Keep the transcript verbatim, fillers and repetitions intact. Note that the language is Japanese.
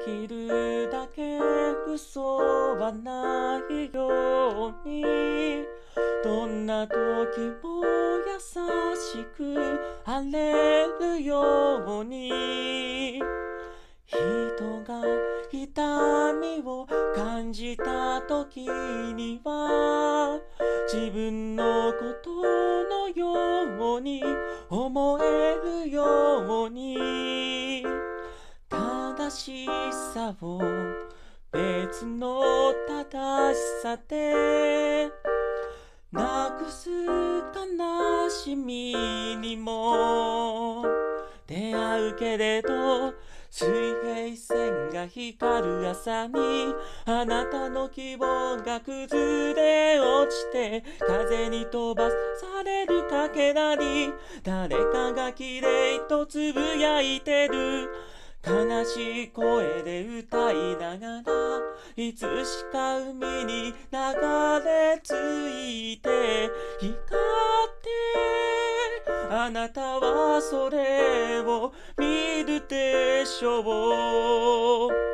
きるだけ嘘はないように、どんな時も優しくあれるように、人が痛みを感じた時には自分のことのように思えるように、正しさを別の正しさでなくす悲しみにも出会うけれど、水平線が光る朝にあなたの希望が崩れ落ちて風に飛ばされるかけらに誰かが綺麗とつぶやいてる。悲しい声で歌いながらいつしか海に流れ着いて光って、あなたはそれを見るでしょう。